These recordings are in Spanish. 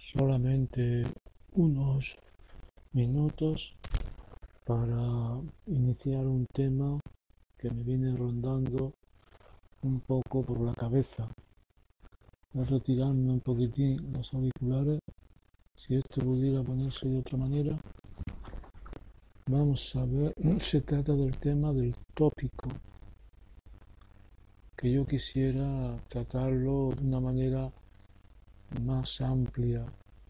solamente unos minutos para iniciar un tema que me viene rondando un poco por la cabeza. Voy a retirarme un poquitín los auriculares. Si esto pudiera ponerse de otra manera. Vamos a ver, se trata del tema del tópico, que yo quisiera tratarlo de una manera más amplia,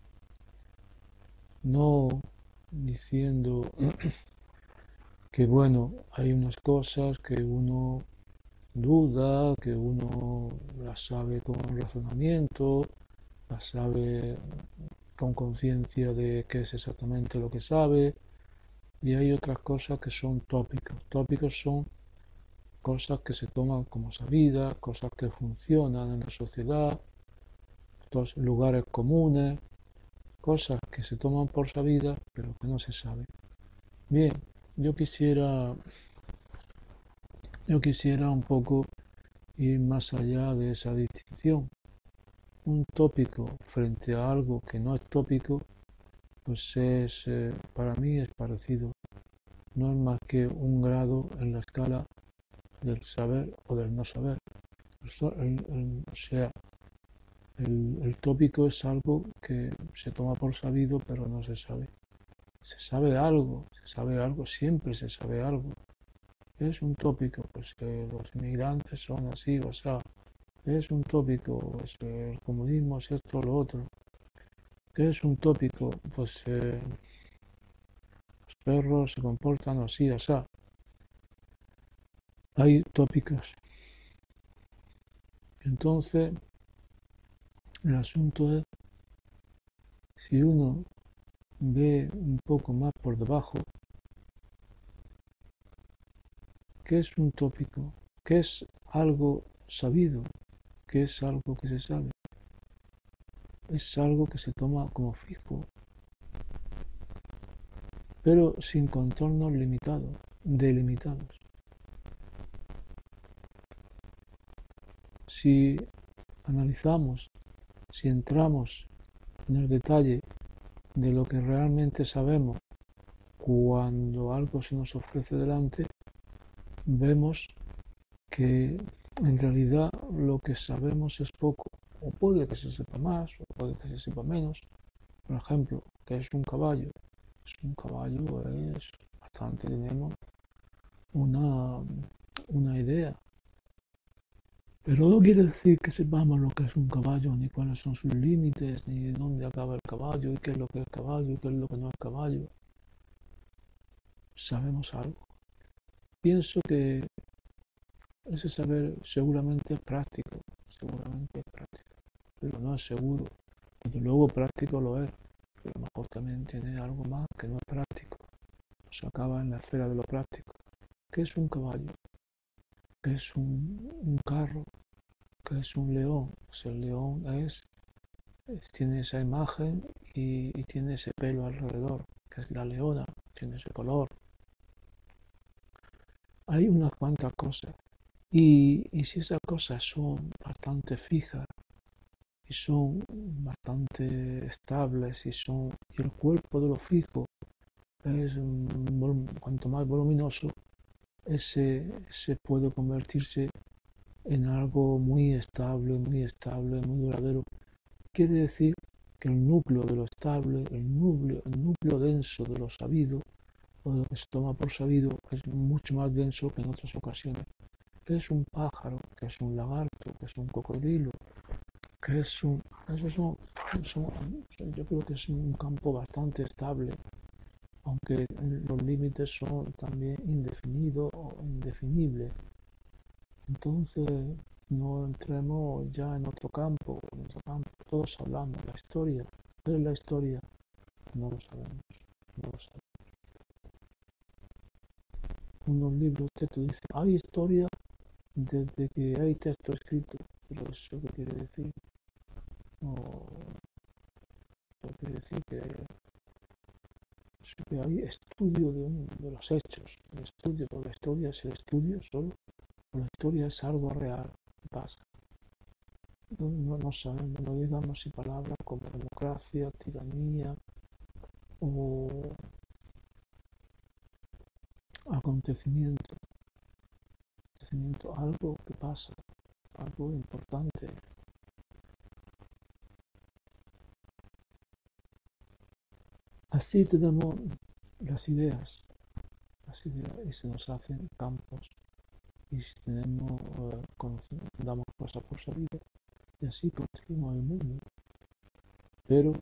no diciendo que bueno, hay unas cosas que uno duda, que uno las sabe con razonamiento, las sabe con conciencia de qué es exactamente lo que sabe, y hay otras cosas que son tópicos. Tópicos son cosas que se toman como sabidas, cosas que funcionan en la sociedad, lugares comunes, cosas que se toman por sabidas, pero que no se sabe. Bien, yo quisiera un poco ir más allá de esa distinción. Un tópico frente a algo que no es tópico, pues para mí es parecido. No es más que un grado en la escala del saber o del no saber. O sea, el tópico es algo que se toma por sabido, pero no se sabe. Se sabe algo, siempre se sabe algo. Es un tópico, pues que los inmigrantes son así, o sea, es un tópico, pues el comunismo es esto o lo otro. ¿Qué es un tópico? Pues los perros se comportan así, o sea, hay tópicos. Entonces, el asunto es, si uno ve un poco más por debajo, ¿qué es un tópico? ¿Qué es algo sabido? ¿Qué es algo que se sabe? Es algo que se toma como fijo, pero sin contornos limitados, delimitados. Si analizamos, si entramos en el detalle de lo que realmente sabemos cuando algo se nos ofrece delante, vemos que en realidad lo que sabemos es poco, o puede que se sepa más, o puede que se sepa menos. Por ejemplo, ¿qué es un caballo? Un caballo es bastante, tenemos una idea, pero no quiere decir que sepamos lo que es un caballo, ni cuáles son sus límites, ni dónde acaba el caballo, y qué es lo que es caballo, y qué es lo que no es caballo. Sabemos algo. Pienso que ese saber seguramente es práctico, pero no es seguro. Desde luego práctico lo es, pero a lo mejor también tiene algo más que no es práctico. Se acaba en la esfera de lo práctico. ¿Qué es un caballo? ¿Qué es un carro? ¿Qué es un león? Pues el león tiene esa imagen y tiene ese pelo alrededor, que es la leona, tiene ese color. Hay unas cuantas cosas. Y si esas cosas son bastante fijas y son bastante estables y el cuerpo de lo fijo es cuanto más voluminoso, ese puede convertirse en algo muy estable, muy duradero. Quiere decir que el núcleo de lo estable, el núcleo denso de lo sabido o de lo que se toma por sabido es mucho más denso que en otras ocasiones. ¿Qué es un pájaro? ¿Qué es un lagarto? ¿Qué es un cocodrilo? ¿Qué es un...? Yo creo que es un campo bastante estable, aunque los límites son también indefinidos o indefinibles. Entonces, no entremos ya en otro campo. Todos hablamos de la historia. ¿Qué es la historia? No lo sabemos. No lo sabemos. Unos libros, textos dicen, hay historia desde que hay texto escrito. Pero eso qué quiere decir. No, eso quiere decir que hay estudio de los hechos. El estudio, porque la historia es el estudio solo. La historia es algo real que pasa. no sabemos, no digamos si palabras como democracia, tiranía o acontecimiento, algo que pasa, algo importante. Así tenemos las ideas y se nos hacen campos y si tenemos damos cosas por salida y así construimos el mundo. Pero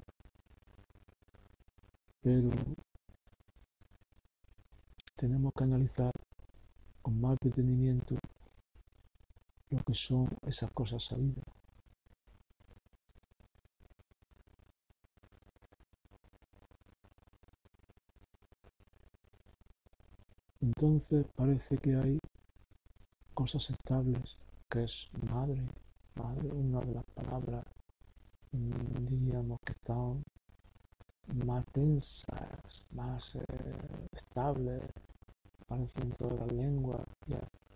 tenemos que analizar con más detenimiento lo que son esas cosas sabidas. Entonces parece que hay cosas estables, que es madre, una de las palabras, diríamos que están más densas, más estables, aparecen en todas las lenguas, ya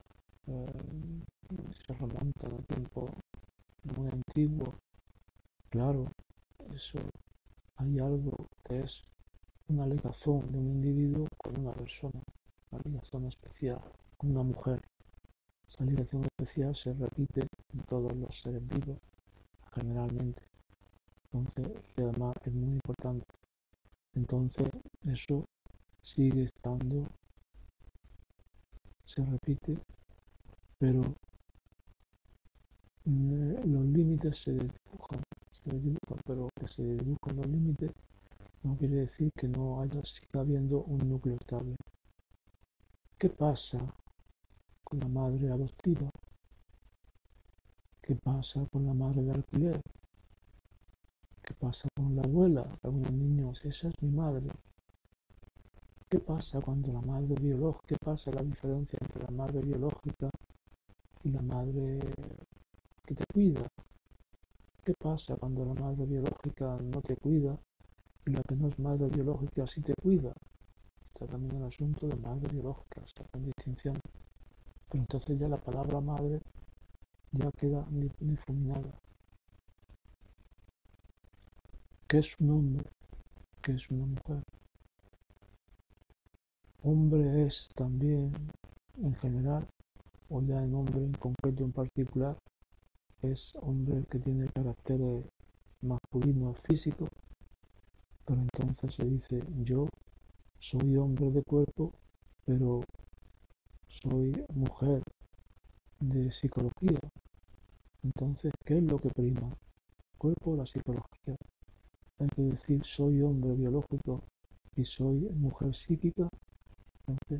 se remontan a tiempo muy antiguo. Claro, eso hay algo que es una ligazón de un individuo con una persona, una ligazón especial con una mujer. Esa ligación especial se repite en todos los seres vivos, generalmente. Entonces, y además es muy importante. Entonces, eso sigue estando, se repite, pero los límites se dibujan, pero que se dibujan los límites no quiere decir que no siga habiendo un núcleo estable. ¿Qué pasa con la madre adoptiva? ¿Qué pasa con la madre de alquiler? ¿Qué pasa con la abuela? Algunos niños, esa es mi madre. ¿Qué pasa cuando la madre biológica? ¿Qué pasa la diferencia entre la madre biológica y la madre que te cuida? ¿Qué pasa cuando la madre biológica no te cuida y la que no es madre biológica sí te cuida? Está también el asunto de madre biológica, se hacen distinciones. Pero entonces ya la palabra madre ya queda difuminada. ¿Qué es un hombre? ¿Qué es una mujer? Hombre es también, en general, o ya en hombre en concreto en particular, es hombre que tiene caracteres masculinos físicos, pero entonces se dice yo soy hombre de cuerpo, pero soy mujer de psicología. Entonces, ¿qué es lo que prima? ¿El cuerpo o la psicología? Hay que decir soy hombre biológico y soy mujer psíquica. Entonces,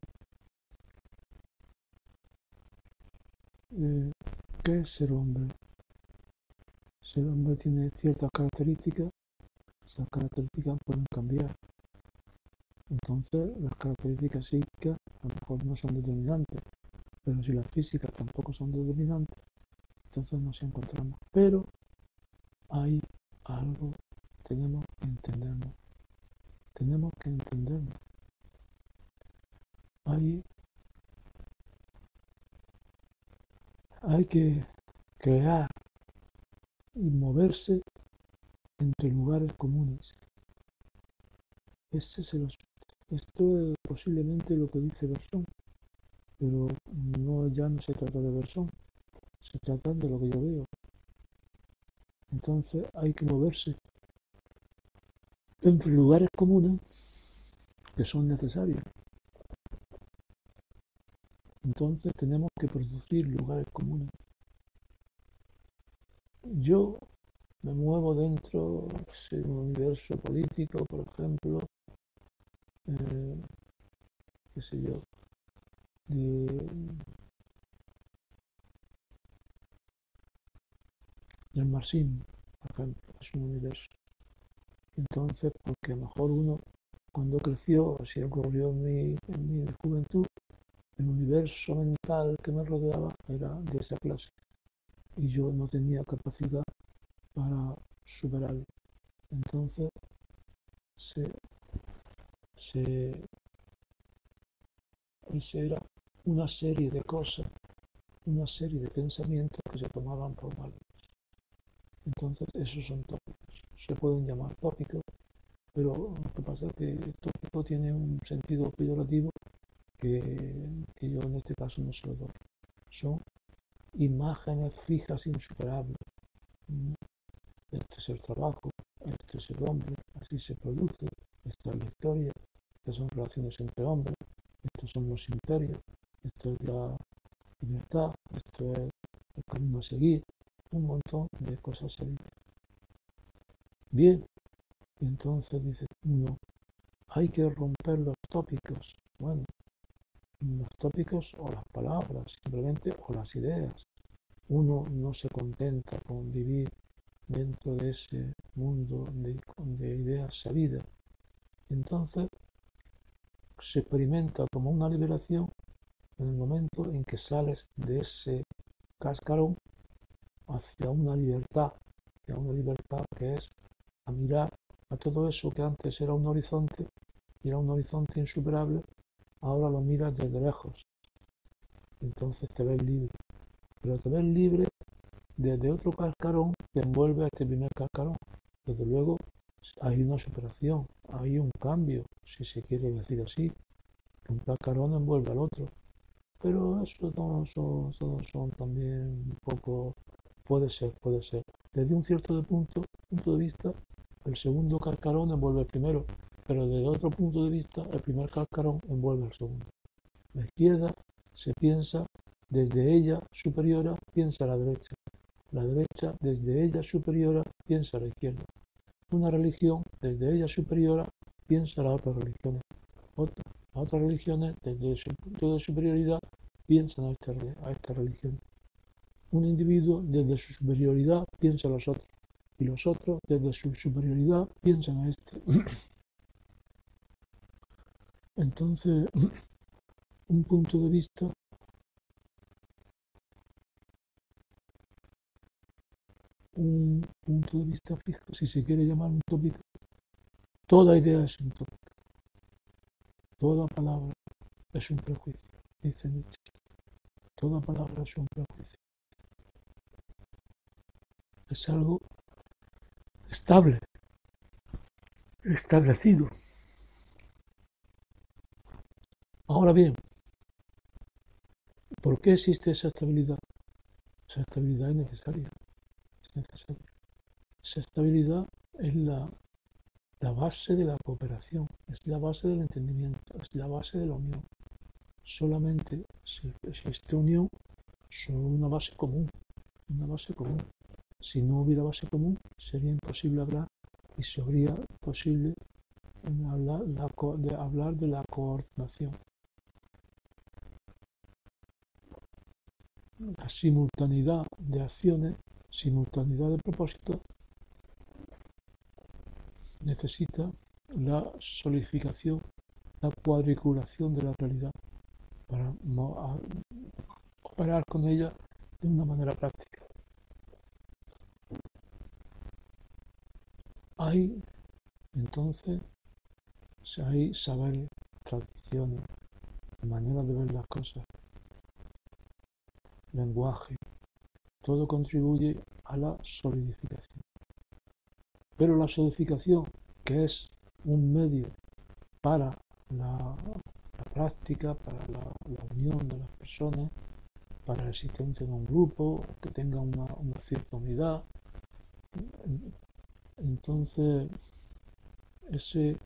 ¿qué es ser hombre? Ser hombre tiene ciertas características, esas características pueden cambiar. Entonces, las características psíquicas a lo mejor no son determinantes, pero si las físicas tampoco son determinantes, entonces nos encontramos. Pero hay algo, tenemos que entendernos. Tenemos que entendernos. Hay que crear y moverse entre lugares comunes. Esto es posiblemente lo que dice Bersón, pero ya no se trata de Bersón, se trata de lo que yo veo. Entonces hay que moverse entre lugares comunes que son necesarios. Entonces tenemos que producir lugares comunes. Yo me muevo dentro de un universo político, por ejemplo, qué sé yo, del marxismo, por ejemplo, es un universo. Entonces, porque a lo mejor uno, cuando creció, así ocurrió en mi juventud, el universo mental que me rodeaba era de esa clase y yo no tenía capacidad para superarlo. Entonces, esa era una serie de cosas, una serie de pensamientos que se tomaban por válidos. Entonces, esos son tópicos. Se pueden llamar tópicos, pero lo que pasa es que el tópico tiene un sentido peyorativo que yo en este caso no se lo doy. Son imágenes fijas insuperables. Este es el trabajo, este es el hombre, así se produce, esta es la historia, estas son relaciones entre hombres, estos son los imperios, esto es la libertad, esto es el camino a seguir, un montón de cosas se dicen. Bien, entonces dice uno, hay que romper los tópicos. Bueno, los tópicos o las palabras, simplemente, o las ideas. Uno no se contenta con vivir dentro de ese mundo de ideas sabidas. Entonces se experimenta como una liberación en el momento en que sales de ese cascarón hacia una libertad que es a mirar a todo eso que antes era un horizonte insuperable, ahora lo miras desde lejos. Entonces te ves libre, pero te ves libre desde otro cascarón que envuelve a este primer cascarón. Desde luego hay una superación, hay un cambio, si se quiere decir así. Un cascarón envuelve al otro. Pero eso todos son también un poco, puede ser. Desde un cierto punto de vista, el segundo cascarón envuelve el primero, pero desde otro punto de vista, el primer cascarón envuelve al segundo. La izquierda se piensa desde ella superiora, piensa a la derecha. La derecha desde ella superiora, piensa a la izquierda. Una religión desde ella superiora, piensa a las otras religiones. Las otras religiones, desde su punto de superioridad, piensan a esta religión. Un individuo, desde su superioridad, piensa a los otros. Y los otros, desde su superioridad, piensan a este. Entonces, un punto de vista fijo, si se quiere llamar un tópico, toda idea es un tópico. Toda palabra es un prejuicio, dice Nietzsche. Toda palabra es un prejuicio. Es algo estable, establecido. Ahora bien, ¿por qué existe esa estabilidad? Esa estabilidad es necesaria. Esa estabilidad es la base de la cooperación, es la base del entendimiento, es la base de la unión. Solamente si existe unión sobre una base común. Si no hubiera base común, sería imposible hablar y sería posible hablar de la coordinación. La simultaneidad de acciones, simultaneidad de propósitos, necesita la solidificación, la cuadriculación de la realidad para operar con ella de una manera práctica. Hay entonces saberes, tradiciones, maneras de ver las cosas, lenguaje, todo contribuye a la solidificación. Pero la solidificación, que es un medio para la práctica, para la unión de las personas, para la existencia de un grupo que tenga una cierta unidad, entonces ese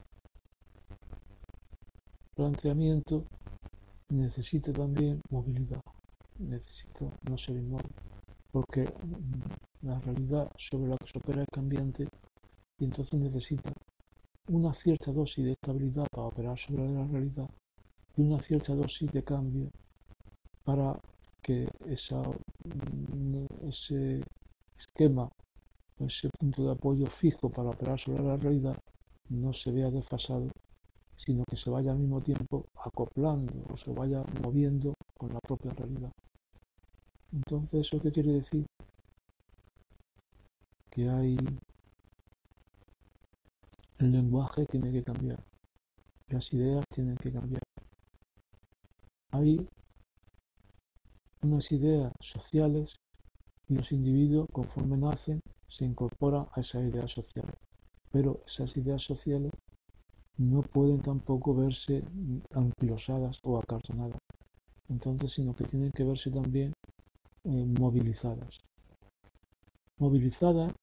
planteamiento necesita también movilidad, necesita no ser inmóvil, porque la realidad sobre la que se opera es cambiante y entonces necesita una cierta dosis de estabilidad para operar sobre la realidad y una cierta dosis de cambio para que ese esquema, ese punto de apoyo fijo para operar sobre la realidad no se vea desfasado, sino que se vaya al mismo tiempo acoplando o se vaya moviendo con la propia realidad. Entonces, ¿eso qué quiere decir? Que el lenguaje tiene que cambiar, las ideas tienen que cambiar. Hay unas ideas sociales y los individuos, conforme nacen, se incorporan a esas ideas sociales. Pero esas ideas sociales no pueden tampoco verse anquilosadas o acartonadas. Entonces, sino que tienen que verse también movilizadas. Movilizadas,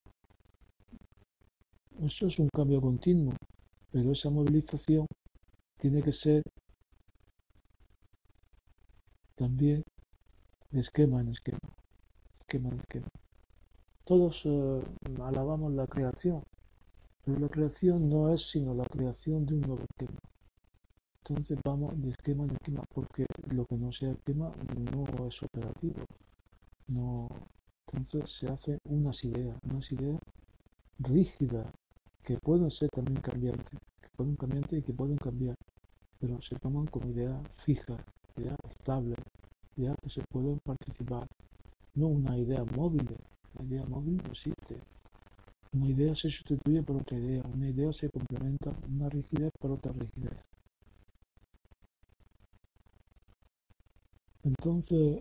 eso es un cambio continuo, pero esa movilización tiene que ser también de esquema en esquema, esquema en esquema. Todos alabamos la creación, pero la creación no es sino la creación de un nuevo esquema. Entonces vamos de esquema en esquema, porque lo que no sea esquema no es operativo. No. Entonces se hacen unas ideas rígidas, que pueden ser también cambiantes, y que pueden cambiar, pero se toman como ideas fijas, ideas estables, ideas que se pueden participar, no una idea móvil. La idea móvil no existe. Una idea se sustituye por otra idea, una idea se complementa una rigidez por otra rigidez. Entonces,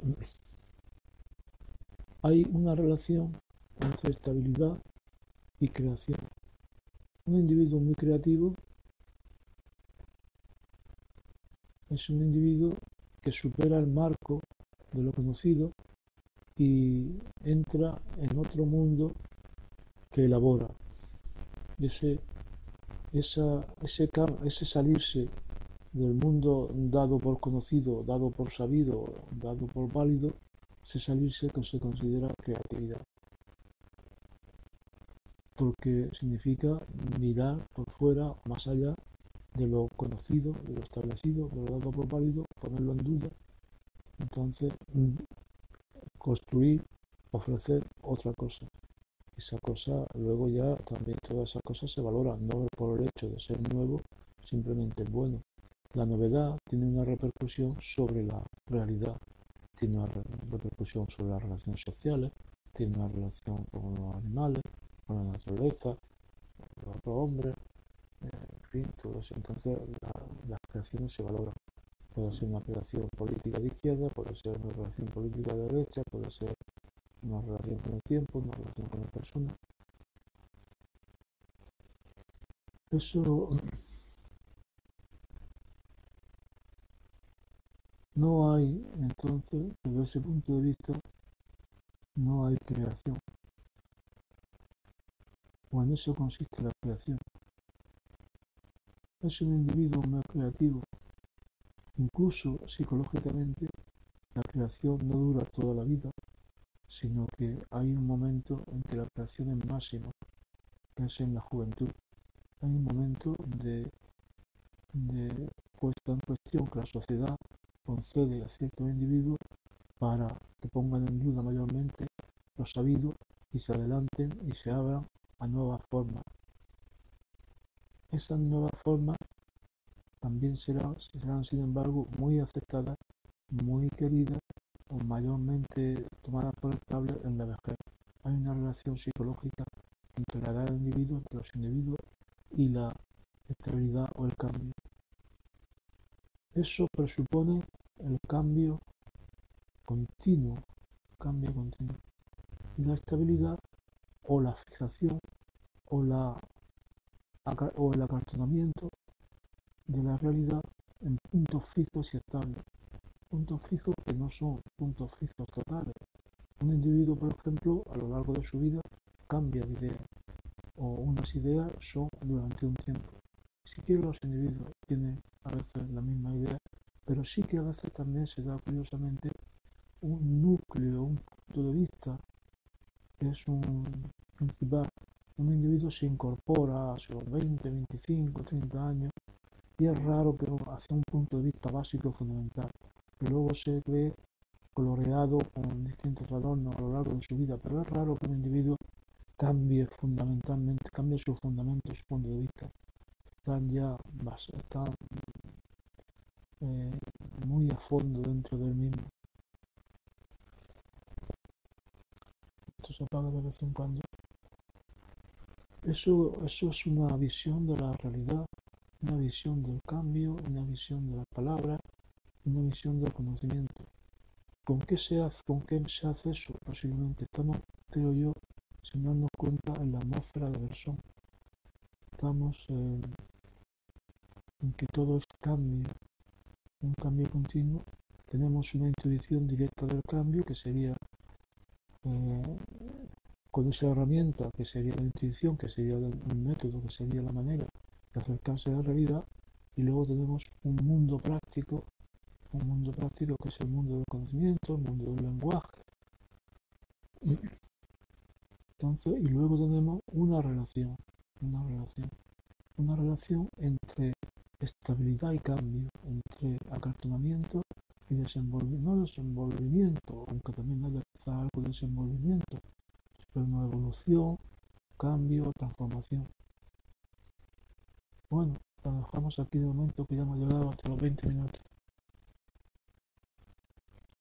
hay una relación entre estabilidad y creación. Un individuo muy creativo es un individuo que supera el marco de lo conocido y entra en otro mundo que elabora. Ese salirse del mundo dado por conocido, dado por sabido, dado por válido, ese salirse que se considera creatividad. Porque significa mirar por fuera, más allá de lo conocido, de lo establecido, de lo dado por válido, ponerlo en duda. Entonces, construir, ofrecer otra cosa. Esa cosa, luego ya también todas esas cosas se valoran, no por el hecho de ser nuevo, simplemente es bueno. La novedad tiene una repercusión sobre la realidad, tiene una repercusión sobre las relaciones sociales, tiene una relación con los animales, con la naturaleza, con los otros hombres, en fin, todo eso. Entonces las creaciones se valoran. Puede ser una creación política de izquierda, puede ser una relación política de derecha, puede ser una relación con el tiempo, una relación con las personas. Eso no hay, entonces, desde ese punto de vista, no hay creación. O en eso consiste la creación. Es un individuo más creativo. Incluso psicológicamente, la creación no dura toda la vida, sino que hay un momento en que la creación es máxima, que es en la juventud. Hay un momento de puesta en cuestión que la sociedad concede a ciertos individuos para que pongan en duda mayormente lo sabido y se adelanten y se abran a nuevas formas. Esas nuevas formas también serán, sin embargo, muy aceptadas, muy queridas o mayormente tomadas por estable en la vejez. Hay una relación psicológica entre la edad del individuo, entre los individuos y la estabilidad o el cambio. Eso presupone el cambio continuo, y la estabilidad o la fijación o el acartonamiento de la realidad en puntos fijos y estables. Puntos fijos que no son puntos fijos totales. Un individuo, por ejemplo, a lo largo de su vida cambia de idea, o unas ideas son durante un tiempo. Sí que los individuos tienen a veces la misma idea, pero sí que a veces también se da curiosamente un núcleo, un punto de vista que es un principal. Un individuo se incorpora a sus 20, 25, 30 años y es raro que hacia un punto de vista básico fundamental, que luego se ve coloreado con distintos adornos a lo largo de su vida, pero es raro que un individuo cambie fundamentalmente, cambie sus fundamentos, su punto de vista. Están muy a fondo dentro del mismo. Esto se apaga de vez en cuando. Eso es una visión de la realidad, una visión del cambio, una visión de las palabras, una visión del conocimiento. ¿Con qué se hace eso? Posiblemente estamos, creo yo, sin darnos cuenta, en la atmósfera del son. Estamos en que todo es cambio, un cambio continuo. Tenemos una intuición directa del cambio, que sería con esa herramienta, que sería la intuición, que sería un método, que sería la manera de acercarse a la realidad. Y luego tenemos un mundo práctico que es el mundo del conocimiento, el mundo del lenguaje. Entonces, y luego tenemos una relación entre estabilidad y cambio, entre acartonamiento y desenvolvimiento, no desenvolvimiento, aunque también hay quizá algo de desenvolvimiento, pero una evolución, cambio, transformación. Bueno, lo dejamos aquí de momento, que ya hemos llegado hasta los 20 minutos.